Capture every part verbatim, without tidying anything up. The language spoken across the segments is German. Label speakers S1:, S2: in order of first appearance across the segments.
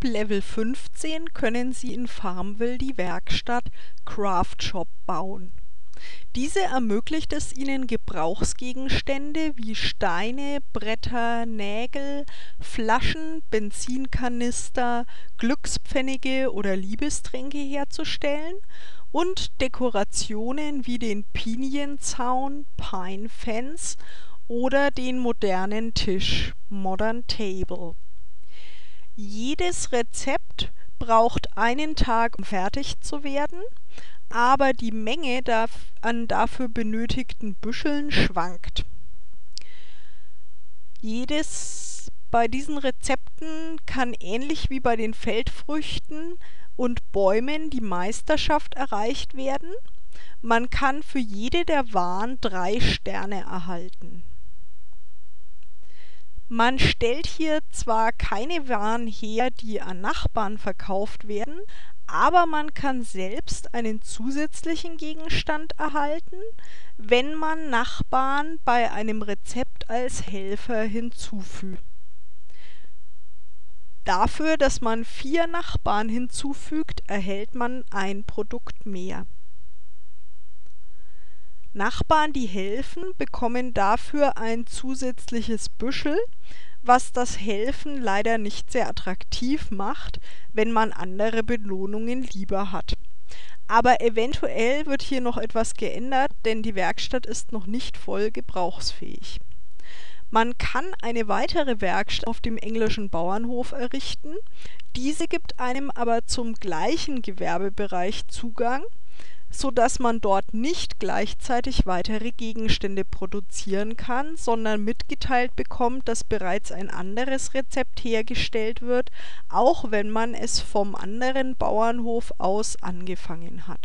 S1: Level fünfzehn können Sie in Farmville die Werkstatt Craft Shop bauen. Diese ermöglicht es Ihnen, Gebrauchsgegenstände wie Steine, Bretter, Nägel, Flaschen, Benzinkanister, Glückspfennige oder Liebestränke herzustellen und Dekorationen wie den Pinienzaun (Pine Fence) oder den modernen Tisch (Modern Table). Jedes Rezept braucht einen Tag, um fertig zu werden, aber die Menge an dafür benötigten Büscheln schwankt. Jedes bei diesen Rezepten kann ähnlich wie bei den Feldfrüchten und Bäumen die Meisterschaft erreicht werden. Man kann für jede der Waren drei Sterne erhalten. Man stellt hier zwar keine Waren her, die an Nachbarn verkauft werden, aber man kann selbst einen zusätzlichen Gegenstand erhalten, wenn man Nachbarn bei einem Rezept als Helfer hinzufügt. Dafür, dass man vier Nachbarn hinzufügt, erhält man ein Produkt mehr. Nachbarn, die helfen, bekommen dafür ein zusätzliches Büschel, was das Helfen leider nicht sehr attraktiv macht, wenn man andere Belohnungen lieber hat. Aber eventuell wird hier noch etwas geändert, denn die Werkstatt ist noch nicht voll gebrauchsfähig. Man kann eine weitere Werkstatt auf dem englischen Bauernhof errichten, diese gibt einem aber zum gleichen Gewerbebereich Zugang, so dass man dort nicht gleichzeitig weitere Gegenstände produzieren kann, sondern mitgeteilt bekommt, dass bereits ein anderes Rezept hergestellt wird, auch wenn man es vom anderen Bauernhof aus angefangen hat.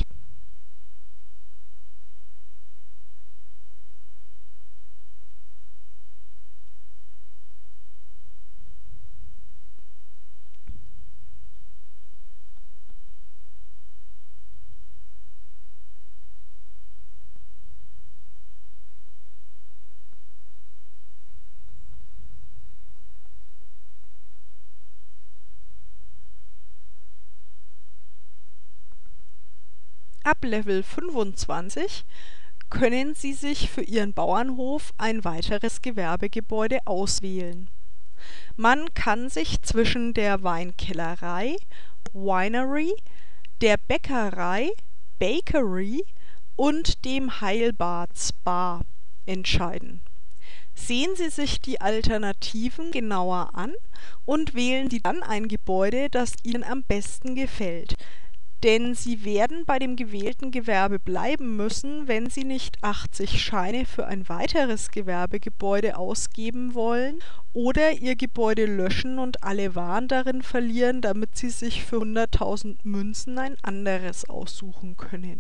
S1: Ab Level fünfundzwanzig können Sie sich für Ihren Bauernhof ein weiteres Gewerbegebäude auswählen. Man kann sich zwischen der Weinkellerei (Winery), der Bäckerei (Bakery) und dem Heilbad (Spa) entscheiden. Sehen Sie sich die Alternativen genauer an und wählen Sie dann ein Gebäude, das Ihnen am besten gefällt. Denn Sie werden bei dem gewählten Gewerbe bleiben müssen, wenn Sie nicht achtzig Scheine für ein weiteres Gewerbegebäude ausgeben wollen oder Ihr Gebäude löschen und alle Waren darin verlieren, damit Sie sich für hunderttausend Münzen ein anderes aussuchen können.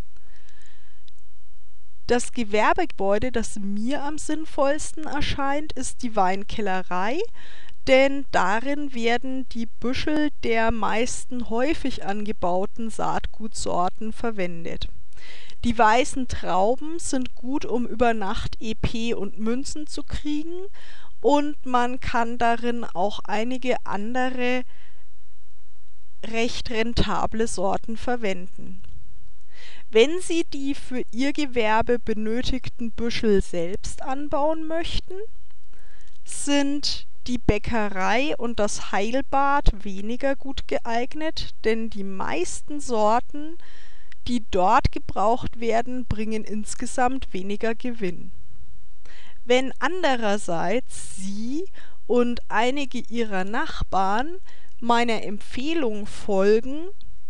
S1: Das Gewerbegebäude, das mir am sinnvollsten erscheint, ist die Weinkellerei, denn darin werden die Büschel der meisten häufig angebauten Saatgutsorten verwendet. Die weißen Trauben sind gut, um über Nacht E P und Münzen zu kriegen, und man kann darin auch einige andere recht rentable Sorten verwenden. Wenn Sie die für Ihr Gewerbe benötigten Büschel selbst anbauen möchten, sind die Bäckerei und das Heilbad weniger gut geeignet, denn die meisten Sorten, die dort gebraucht werden, bringen insgesamt weniger Gewinn. Wenn andererseits Sie und einige Ihrer Nachbarn meiner Empfehlung folgen,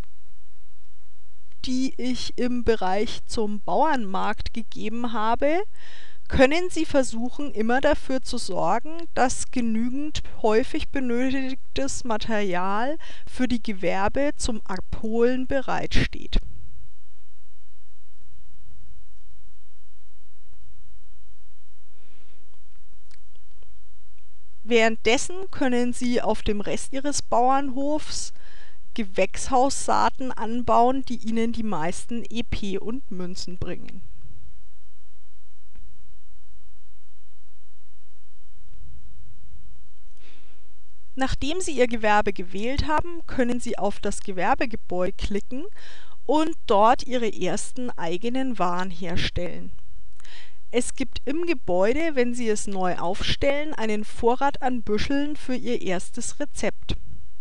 S1: die ich im Bereich zum Bauernmarkt gegeben habe, können Sie versuchen, immer dafür zu sorgen, dass genügend häufig benötigtes Material für die Gewerbe zum Abholen bereitsteht. Währenddessen können Sie auf dem Rest Ihres Bauernhofs Gewächshaussaaten anbauen, die Ihnen die meisten E P und Münzen bringen. Nachdem Sie Ihr Gewerbe gewählt haben, können Sie auf das Gewerbegebäude klicken und dort Ihre ersten eigenen Waren herstellen. Es gibt im Gebäude, wenn Sie es neu aufstellen, einen Vorrat an Büscheln für Ihr erstes Rezept.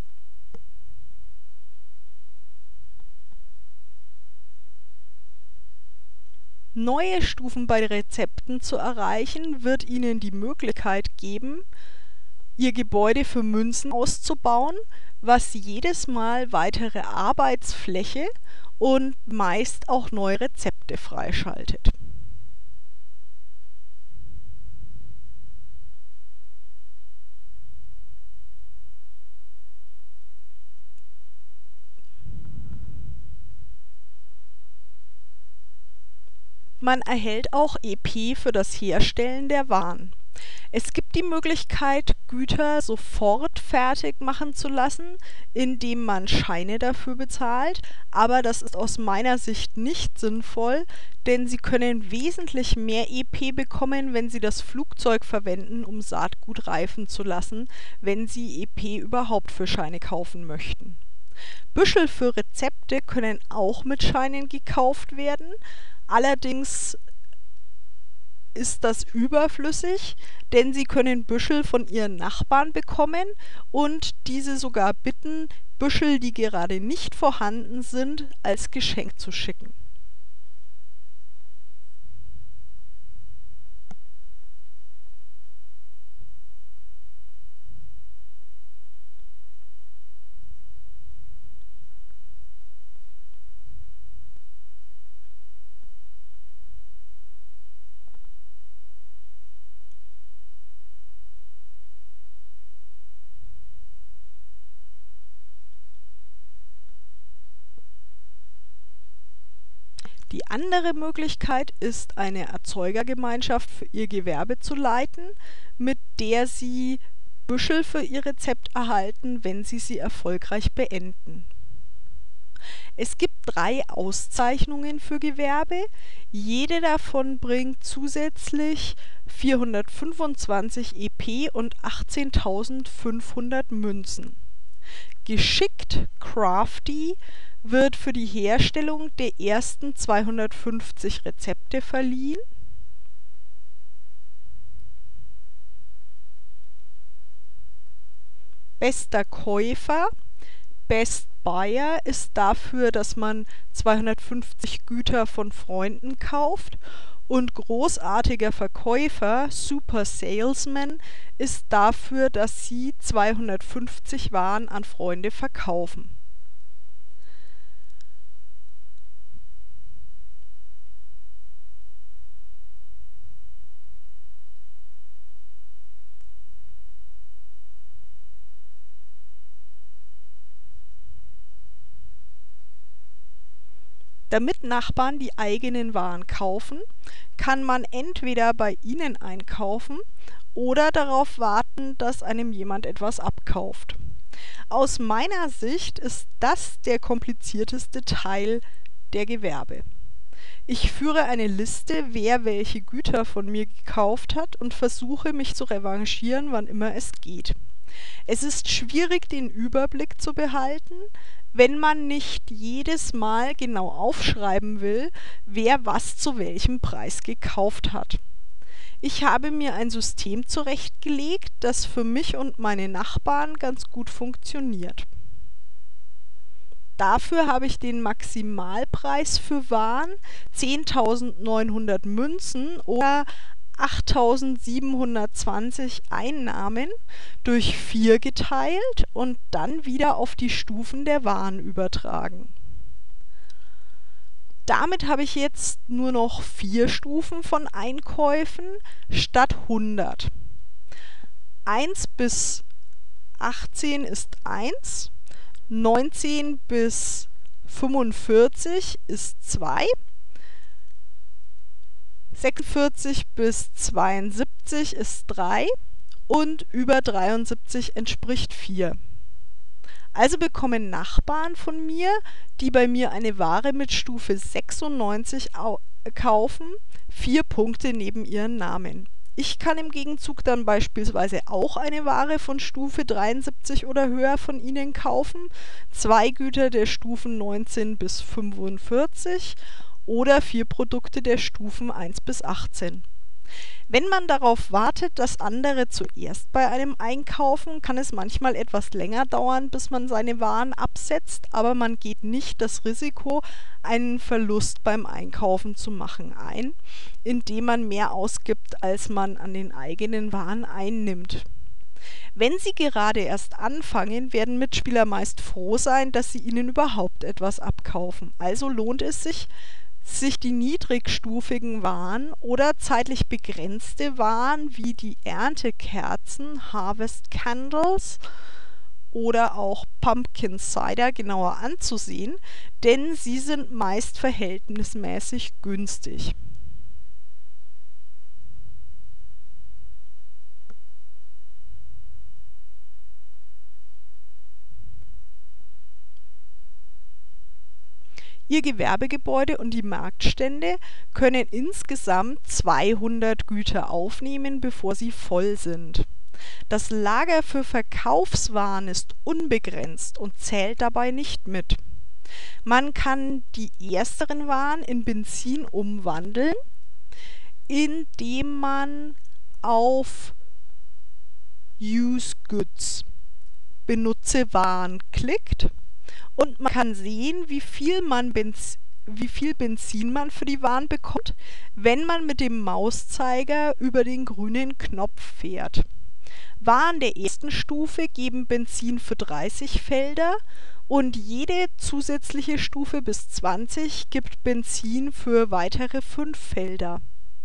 S1: Neue Stufen bei Rezepten zu erreichen, wird Ihnen die Möglichkeit geben, Ihr Gebäude für Münzen auszubauen, was jedes Mal weitere Arbeitsfläche und meist auch neue Rezepte freischaltet. Man erhält auch E P für das Herstellen der Waren. Es gibt die Möglichkeit, Güter sofort fertig machen zu lassen, indem man Scheine dafür bezahlt, aber das ist aus meiner Sicht nicht sinnvoll, denn Sie können wesentlich mehr E P bekommen, wenn Sie das Flugzeug verwenden, um Saatgut reifen zu lassen, wenn Sie E P überhaupt für Scheine kaufen möchten. Büschel für Rezepte können auch mit Scheinen gekauft werden, allerdings ist das überflüssig, denn Sie können Büschel von Ihren Nachbarn bekommen und diese sogar bitten, Büschel, die gerade nicht vorhanden sind, als Geschenk zu schicken. Die andere Möglichkeit ist, eine Erzeugergemeinschaft für Ihr Gewerbe zu leiten, mit der Sie Büschel für Ihr Rezept erhalten, wenn Sie sie erfolgreich beenden. Es gibt drei Auszeichnungen für Gewerbe, jede davon bringt zusätzlich vierhundertfünfundzwanzig E P und achtzehntausendfünfhundert Münzen. Geschickt Crafty wird für die Herstellung der ersten zweihundertfünfzig Rezepte verliehen. Bester Käufer, Best Buyer, ist dafür, dass man zweihundertfünfzig Güter von Freunden kauft, und großartiger Verkäufer, Super Salesman, ist dafür, dass Sie zweihundertfünfzig Waren an Freunde verkaufen. Damit Nachbarn die eigenen Waren kaufen, kann man entweder bei ihnen einkaufen oder darauf warten, dass einem jemand etwas abkauft. Aus meiner Sicht ist das der komplizierteste Teil der Gewerbe. Ich führe eine Liste, wer welche Güter von mir gekauft hat, und versuche, mich zu revanchieren, wann immer es geht. Es ist schwierig, den Überblick zu behalten, wenn man nicht jedes Mal genau aufschreiben will, wer was zu welchem Preis gekauft hat. Ich habe mir ein System zurechtgelegt, das für mich und meine Nachbarn ganz gut funktioniert. Dafür habe ich den Maximalpreis für Waren, zehntausendneunhundert Münzen oder achttausendsiebenhundertzwanzig Einnahmen, durch vier geteilt und dann wieder auf die Stufen der Waren übertragen. Damit habe ich jetzt nur noch vier Stufen von Einkäufen statt hundert. eins bis achtzehn ist eins, neunzehn bis fünfundvierzig ist zwei, sechsundvierzig bis zweiundsiebzig ist drei und über dreiundsiebzig entspricht vier. Also bekommen Nachbarn von mir, die bei mir eine Ware mit Stufe sechsundneunzig kaufen, vier Punkte neben ihren Namen. Ich kann im Gegenzug dann beispielsweise auch eine Ware von Stufe dreiundsiebzig oder höher von Ihnen kaufen, zwei Güter der Stufen neunzehn bis fünfundvierzig oder vier Produkte der Stufen eins bis achtzehn. Wenn man darauf wartet, dass andere zuerst bei einem einkaufen, kann es manchmal etwas länger dauern, bis man seine Waren absetzt, aber man geht nicht das Risiko, einen Verlust beim Einkaufen zu machen, ein, indem man mehr ausgibt, als man an den eigenen Waren einnimmt. Wenn Sie gerade erst anfangen, werden Mitspieler meist froh sein, dass Sie ihnen überhaupt etwas abkaufen. Also lohnt es sich, sich die niedrigstufigen Waren oder zeitlich begrenzte Waren wie die Erntekerzen (Harvest Candles) oder auch Pumpkin Cider genauer anzusehen, denn sie sind meist verhältnismäßig günstig. Ihr Gewerbegebäude und die Marktstände können insgesamt zweihundert Güter aufnehmen, bevor sie voll sind. Das Lager für Verkaufswaren ist unbegrenzt und zählt dabei nicht mit. Man kann die ersteren Waren in Benzin umwandeln, indem man auf Use Goods (Benutze Waren) klickt. Und man kann sehen, wie viel, man Benz, wie viel Benzin man für die Waren bekommt, wenn man mit dem Mauszeiger über den grünen Knopf fährt. Waren der ersten Stufe geben Benzin für dreißig Felder und jede zusätzliche Stufe bis zwanzig gibt Benzin für weitere fünf Felder.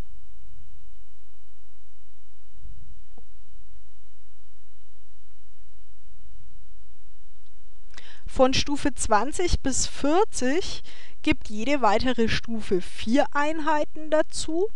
S1: Von Stufe zwanzig bis vierzig gibt jede weitere Stufe vier Einheiten dazu.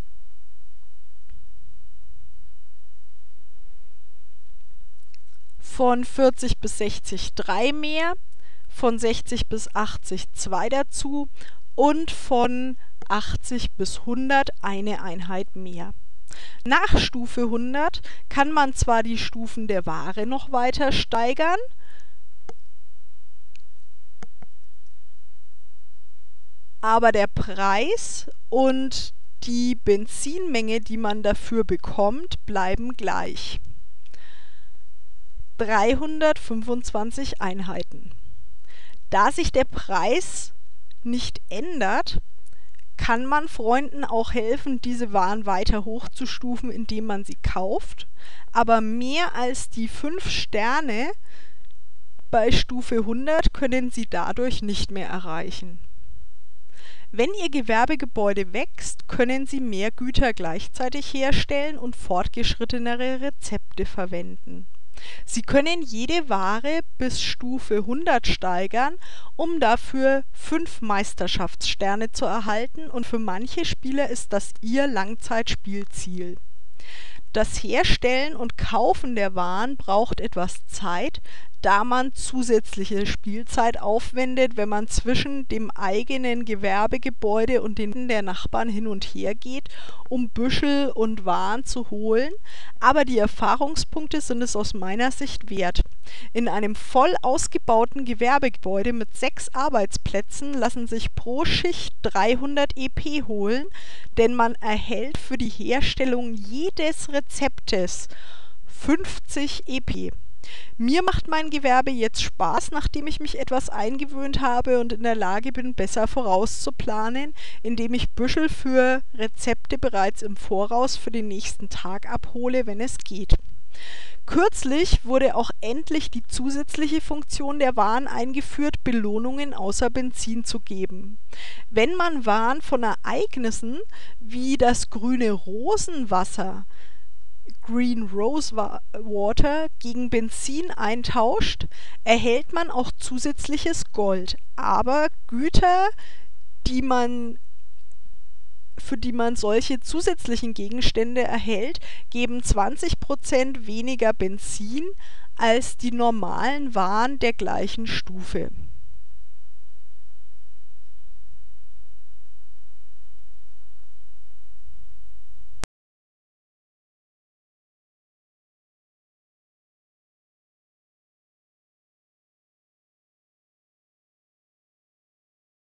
S1: Von vierzig bis sechzig drei mehr, von sechzig bis achtzig zwei dazu und von achtzig bis hundert eine Einheit mehr. Nach Stufe hundert kann man zwar die Stufen der Ware noch weiter steigern, aber der Preis und die Benzinmenge, die man dafür bekommt, bleiben gleich. dreihundertfünfundzwanzig Einheiten. Da sich der Preis nicht ändert, kann man Freunden auch helfen, diese Waren weiter hochzustufen, indem man sie kauft, aber mehr als die fünf Sterne bei Stufe hundert können sie dadurch nicht mehr erreichen. Wenn Ihr Gewerbegebäude wächst, können Sie mehr Güter gleichzeitig herstellen und fortgeschrittenere Rezepte verwenden. Sie können jede Ware bis Stufe hundert steigern, um dafür fünf Meisterschaftssterne zu erhalten, und für manche Spieler ist das ihr Langzeitspielziel. Das Herstellen und Kaufen der Waren braucht etwas Zeit, da man zusätzliche Spielzeit aufwendet, wenn man zwischen dem eigenen Gewerbegebäude und den der Nachbarn hin und her geht, um Büschel und Waren zu holen, aber die Erfahrungspunkte sind es aus meiner Sicht wert. In einem voll ausgebauten Gewerbegebäude mit sechs Arbeitsplätzen lassen sich pro Schicht dreihundert E P holen, denn man erhält für die Herstellung jedes Rezeptes fünfzig E P. Mir macht mein Gewerbe jetzt Spaß, nachdem ich mich etwas eingewöhnt habe und in der Lage bin, besser vorauszuplanen, indem ich Büschel für Rezepte bereits im Voraus für den nächsten Tag abhole, wenn es geht. Kürzlich wurde auch endlich die zusätzliche Funktion der Waren eingeführt, Belohnungen außer Benzin zu geben. Wenn man Waren von Ereignissen wie das grüne Rosenwasser Green Rose Water gegen Benzin eintauscht, erhält man auch zusätzliches Gold, aber Güter, die man, für die man solche zusätzlichen Gegenstände erhält, geben zwanzig Prozent weniger Benzin als die normalen Waren der gleichen Stufe.